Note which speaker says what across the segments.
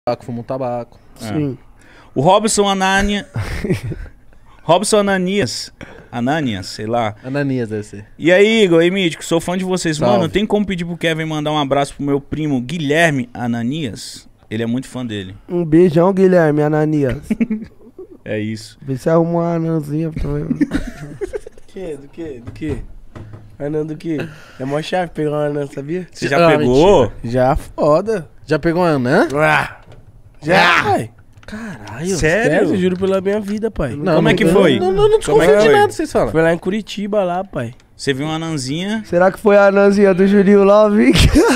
Speaker 1: Fuma um tabaco.
Speaker 2: Sim.
Speaker 3: O Robson Anania... Robson Ananias, sei lá.
Speaker 1: Ananias deve ser.
Speaker 3: E aí, Igor e Mítico, sou fã de vocês.
Speaker 1: Salve.
Speaker 3: Mano, tem como pedir pro Kevin mandar um abraço pro meu primo Guilherme Ananias? Ele é muito fã dele.
Speaker 2: Um beijão, Guilherme Ananias.
Speaker 3: É isso.
Speaker 2: Vê se arruma uma anãzinha também.
Speaker 4: Do que? Anã do que? É mó chave pegar uma anã, sabia?
Speaker 3: Você já pegou?
Speaker 4: Já foda.
Speaker 1: Já pegou uma anã?
Speaker 4: Já, pai.
Speaker 1: Caralho.
Speaker 3: Sério?
Speaker 4: Eu juro pela minha vida, pai.
Speaker 1: Não,
Speaker 3: Como é que foi?
Speaker 1: Não desconfio
Speaker 3: Como é que
Speaker 1: de
Speaker 3: foi?
Speaker 1: nada, vocês falam.
Speaker 4: Foi lá em Curitiba, lá, pai.
Speaker 3: Você viu uma anãzinha?
Speaker 2: Será que foi a anãzinha do Juninho Love?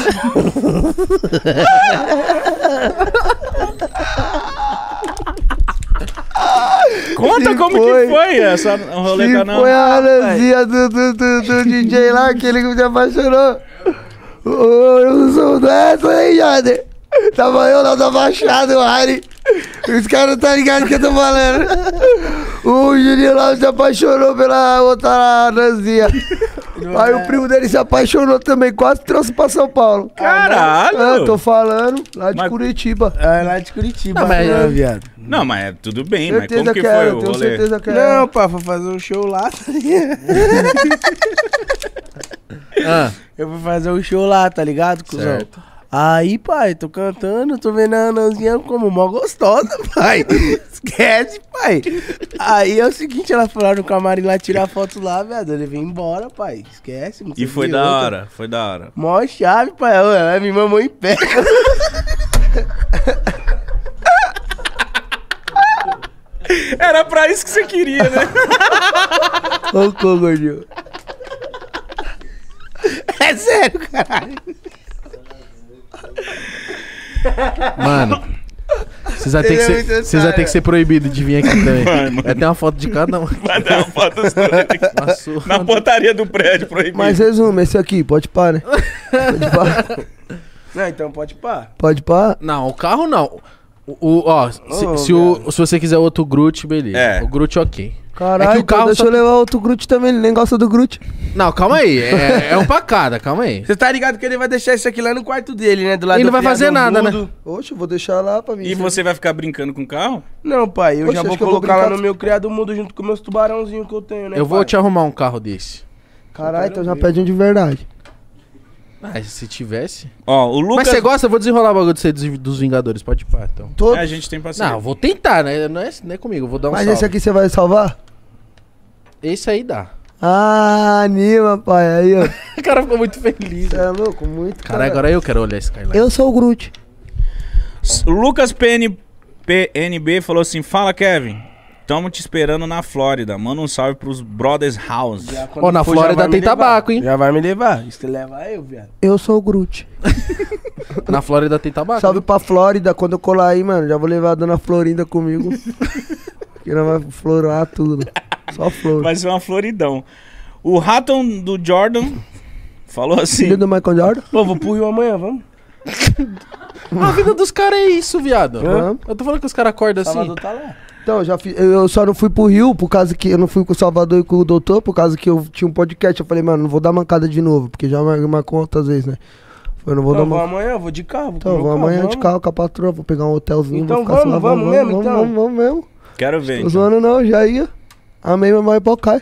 Speaker 3: Conta
Speaker 2: Se
Speaker 3: como
Speaker 2: foi.
Speaker 3: que foi essa rolê
Speaker 2: Se
Speaker 3: com a anã.
Speaker 2: foi a anãzinha do DJ lá, aquele que me apaixonou. Eu sou dessa, hein, Jader? Tava eu lá da Baixada, o Harry. Os caras não tá ligado que eu tô falando. O Juninho lá se apaixonou pela outra anãzinha. Aí o primo dele se apaixonou também, quase trouxe pra São Paulo.
Speaker 3: Caralho!
Speaker 2: Eu tô falando, lá de
Speaker 3: Mas-
Speaker 2: Curitiba.
Speaker 4: É lá de Curitiba,
Speaker 1: Não, mas-
Speaker 4: né, viado?
Speaker 3: Não, mas é tudo bem, mas
Speaker 2: Certeza
Speaker 3: como que
Speaker 2: que
Speaker 3: foi
Speaker 2: era,
Speaker 3: o
Speaker 2: tenho
Speaker 3: rolê?
Speaker 2: certeza que era.
Speaker 4: Não, pá, foi fazer um show lá. Tá ligado?
Speaker 1: Ah,
Speaker 4: Eu fui fazer um show lá, tá ligado, cuzão?
Speaker 1: certo.
Speaker 4: Aí, pai, tô cantando, tô vendo a anãzinha como mó gostosa, pai. Esquece, pai. Aí é o seguinte, ela foi lá no camarim lá tirar foto lá, velho. Ele veio embora, pai. Esquece, não
Speaker 3: E
Speaker 4: sei
Speaker 3: foi
Speaker 4: de
Speaker 3: da
Speaker 4: outra.
Speaker 3: hora, foi da hora.
Speaker 4: Mó chave, pai. Ela me mamou em pé.
Speaker 3: Era pra isso que você queria, né?
Speaker 2: Ô, gordinho.
Speaker 4: É sério, caralho.
Speaker 1: Mano, vocês vão ter
Speaker 4: Ele
Speaker 1: que
Speaker 4: é
Speaker 1: ser,
Speaker 4: muito
Speaker 1: vocês vão
Speaker 4: otário.
Speaker 1: ter que ser proibido de vir aqui também.
Speaker 3: Vai, mano.
Speaker 1: Vai ter uma foto de cada um.
Speaker 3: Vai dar uma foto dos dois
Speaker 1: Nossa,
Speaker 3: na portaria do prédio proibido.
Speaker 2: Mas resumo, esse aqui, pode pá, né? Pode pá.
Speaker 4: Não, então pode pá.
Speaker 2: Pode pá.
Speaker 1: Não, o carro não.
Speaker 4: Ô,
Speaker 1: Se você quiser outro Groot, beleza.
Speaker 3: É.
Speaker 1: O Groot, ok.
Speaker 2: Caralho,
Speaker 1: É que o
Speaker 2: então
Speaker 1: carro
Speaker 2: deixa
Speaker 1: só-
Speaker 2: eu levar outro Groot também, ele nem gosta do Groot.
Speaker 1: Não, calma aí. É um pra cada, calma aí.
Speaker 4: Você tá ligado que ele vai deixar isso aqui lá no quarto dele, né? Do lado
Speaker 1: Ele
Speaker 4: do
Speaker 1: não vai fazer
Speaker 4: criador
Speaker 1: nada,
Speaker 4: mudo.
Speaker 1: né?
Speaker 2: Oxe, eu vou deixar lá pra mim.
Speaker 3: E você vai ficar brincando com o carro?
Speaker 4: Não, pai, eu
Speaker 2: Oxe,
Speaker 4: já
Speaker 2: acho
Speaker 4: vou
Speaker 2: que eu vou
Speaker 4: colocar lá
Speaker 2: brincar-
Speaker 4: no meu criado mudo junto com meus tubarãozinhos que eu tenho, né,
Speaker 1: Eu vou
Speaker 4: pai?
Speaker 1: te arrumar um carro desse.
Speaker 2: Caralho, então já pede um de verdade.
Speaker 1: Ah, se tivesse.
Speaker 3: Ó, o Lucas...
Speaker 1: Mas você gosta? Eu vou desenrolar o bagulho de ser dos Vingadores. Pode ir pá, então.
Speaker 2: Todo...
Speaker 3: É, a gente tem paciência.
Speaker 1: Não, eu vou tentar, né? Não é comigo, eu vou dar um
Speaker 2: Mas
Speaker 1: salve.
Speaker 2: esse aqui você vai salvar?
Speaker 1: Esse aí dá.
Speaker 2: Ah, anima, pai. Aí, ó.
Speaker 1: O cara ficou muito feliz.
Speaker 2: Você é louco? Muito.
Speaker 1: Caralho, agora eu quero olhar esse cara lá.
Speaker 2: Eu sou o Groot.
Speaker 3: O Lucas PNB falou assim, fala, Kevin. Tamo te esperando na Flórida. Manda um salve pros Brothers House.
Speaker 4: Já quando
Speaker 1: Ó, na
Speaker 4: for, já
Speaker 1: Flórida
Speaker 4: vai me
Speaker 1: tem
Speaker 4: levar.
Speaker 1: tabaco, hein?
Speaker 4: Já vai me levar. Isso leva eu, viado.
Speaker 2: Eu sou o Groot.
Speaker 1: Na Flórida tem tabaco.
Speaker 2: Salve pra Flórida. Quando eu colar aí, mano, já vou levar a dona Florinda comigo. Que ela vai florar tudo. Só flor.
Speaker 3: Vai ser uma floridão. O Ratton do Jordan falou assim...
Speaker 2: Filho do Michael Jordan?
Speaker 4: Pô, vou pro Rio amanhã, vamos?
Speaker 1: A vida dos caras é isso, viado.
Speaker 2: Hã?
Speaker 1: Eu tô falando que os caras acordam assim.
Speaker 4: Salvador tá lá.
Speaker 2: Então, eu só não fui pro Rio por causa que eu não fui com o Salvador e com o doutor, por causa que eu tinha um podcast. Eu falei, mano, não vou dar mancada de novo, porque já marcou outras vezes, né? Eu não vou
Speaker 4: Então,
Speaker 2: dar
Speaker 4: vou
Speaker 2: mancada.
Speaker 4: amanhã, vou de carro. Vou
Speaker 2: Então,
Speaker 4: com meu
Speaker 2: vou
Speaker 4: carro,
Speaker 2: amanhã de
Speaker 4: vamos.
Speaker 2: carro com a patroa, vou pegar um hotelzinho.
Speaker 4: Então
Speaker 2: vou ficar
Speaker 4: vamos,
Speaker 2: suave,
Speaker 4: vamos mesmo, então.
Speaker 2: Vamos mesmo.
Speaker 3: Quero ver,
Speaker 2: Tô
Speaker 3: então.
Speaker 2: zoando não, já ia. Amei, meu mãe pocai.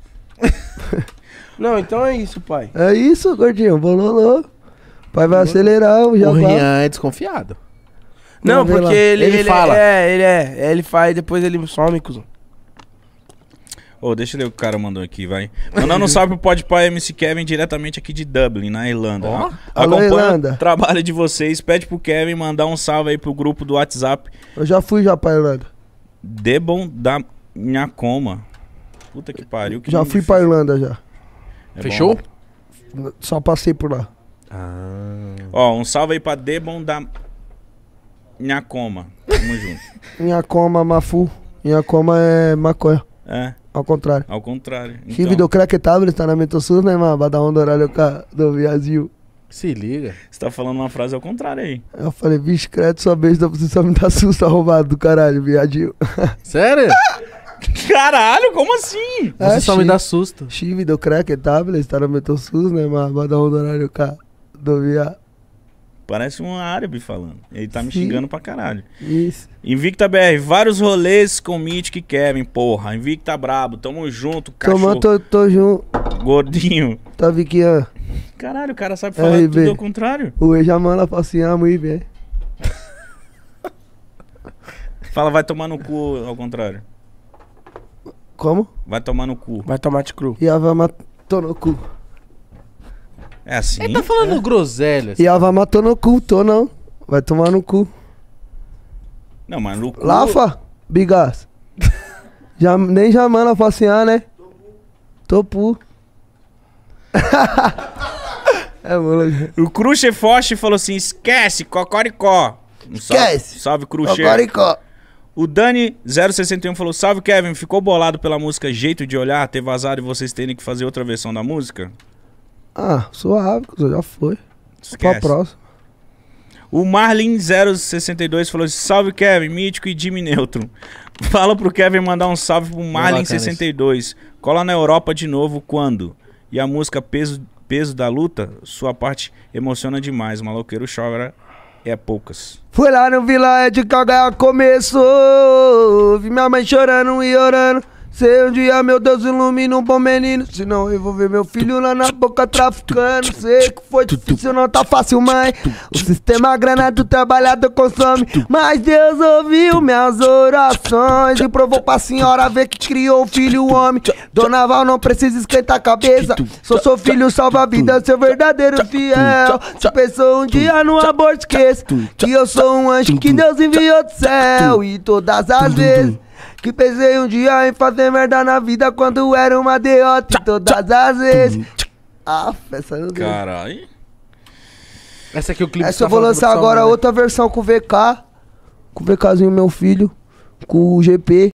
Speaker 4: Não, então é isso, pai.
Speaker 2: É isso, gordinho, bololô. Pai vai acelerar, o
Speaker 1: O
Speaker 2: Jaguar.
Speaker 1: Rian é desconfiado.
Speaker 4: Não,
Speaker 2: Vamos ver
Speaker 4: porque
Speaker 2: lá.
Speaker 4: ele
Speaker 1: fala.
Speaker 4: Ele faz, depois ele some, cuzão.
Speaker 3: Ô, deixa eu ler o que o cara mandou aqui, vai. Mandando um salve pro Podpah MC Kevin diretamente aqui de Dublin, na Irlanda.
Speaker 1: Ó.
Speaker 2: Alô,
Speaker 3: Acompanha
Speaker 2: Irlanda.
Speaker 3: o trabalho de vocês. Pede pro Kevin mandar um salve aí pro grupo do WhatsApp
Speaker 2: Eu já fui já pra Irlanda.
Speaker 3: Debon da Nhacoma. Puta que pariu. Que
Speaker 2: Já
Speaker 3: nome
Speaker 2: fui
Speaker 3: difícil.
Speaker 2: pra Irlanda já.
Speaker 3: É
Speaker 1: Fechou?
Speaker 3: bom.
Speaker 2: Só passei por lá.
Speaker 3: Ó, um salve aí pra Debon da Nhacoma. Tamo junto.
Speaker 2: Minha coma, Mafu. Minha coma é maconha.
Speaker 3: É,
Speaker 2: Ao contrário.
Speaker 3: ao contrário.
Speaker 2: Chive do crack tablet, tá na Metosus, né, mano? Vai dar onda horário do viazinho.
Speaker 1: Se liga.
Speaker 3: Você tá falando uma frase ao contrário aí.
Speaker 2: Eu falei, bicho, credo, sua vez, você só me dá susto arrombado do caralho, viadinho.
Speaker 1: Sério?
Speaker 3: Caralho, como assim?
Speaker 1: Você só me dá susto.
Speaker 2: Chive do crack tablet, tá na Metosus, né, mano? Vai dar onda horário do viado.
Speaker 3: Parece um árabe falando. Ele tá me
Speaker 2: Sim.
Speaker 3: xingando pra caralho.
Speaker 2: Isso.
Speaker 3: Invicta BR, vários rolês com Mythic e Kevin, porra. Invicta brabo, tamo junto, cachorro.
Speaker 2: Tô junto.
Speaker 3: Gordinho.
Speaker 2: Tá vendo que
Speaker 3: Caralho, o cara sabe falar
Speaker 2: RB.
Speaker 3: tudo ao contrário.
Speaker 2: o Ejamala passear muito bem.
Speaker 3: Fala, vai tomar no cu ao contrário.
Speaker 2: Como?
Speaker 3: Vai tomar no cu.
Speaker 4: Vai tomate cru.
Speaker 2: E a Ava matou no cu.
Speaker 3: É assim?
Speaker 1: Ele tá falando groselhas.
Speaker 2: E a Ava matou no cu, tô não. Vai tomar no cu.
Speaker 3: Não, mas no cu...
Speaker 2: Lafa, bigas. Nem Jamala passear, né? Topu. É, moleque.
Speaker 3: O Cruxe Foche falou assim, esquece, cocoricó.
Speaker 2: Esquece.
Speaker 3: Salve, Cruxe.
Speaker 2: Cocoricó.
Speaker 3: O Dani 061 falou, salve, Kevin, ficou bolado pela música Jeito de Olhar, ter vazado e vocês terem que fazer outra versão da música?
Speaker 2: Ah, suave, já foi. Pra
Speaker 3: Esquece.
Speaker 2: próxima.
Speaker 3: O Marlin 062 falou assim, salve, Kevin, Mítico e Jimmy Neutron. Fala pro Kevin mandar um salve pro Marlin 62. Cola na Europa de novo quando? E a música Peso da Luta, sua parte emociona demais, maloqueiro chora é poucas.
Speaker 2: Fui lá no Vila Ed cagar começou. Vi minha mãe chorando e orando. Sei um dia, meu Deus, ilumina um bom menino. Senão eu vou ver meu filho lá na boca traficando. Sei que foi difícil, não tá fácil, mãe. O sistema grana do trabalhador consome. Mas Deus ouviu minhas orações e provou pra senhora ver que criou um filho homem. Dona Val não precisa esquentar a cabeça. Sou seu filho, salva a vida, seu verdadeiro fiel. Se pensou um dia no amor, esqueça que eu sou um anjo que Deus enviou do céu. E todas as vezes que pensei um dia em fazer merda na vida quando era uma derrota. E todas as vezes. Ah, essa não deu.
Speaker 3: Caralho.
Speaker 1: Essa aqui é o clipe.
Speaker 2: Essa eu vou lançar agora outra versão com o VK. Com o VKzinho, meu filho. Com o GP.